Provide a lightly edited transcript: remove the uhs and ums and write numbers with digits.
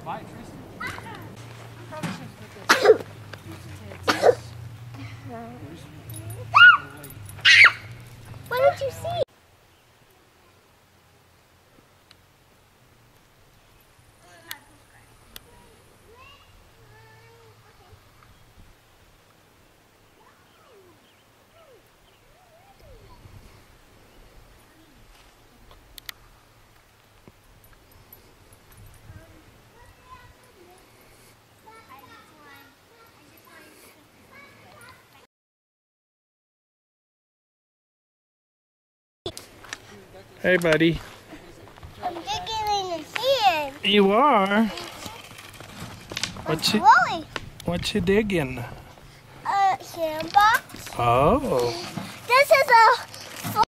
Bye, Tristan. What did you see? Hey, buddy. I'm digging in the sand. You are? What's rolling? What you digging? A sandbox. Oh. This is a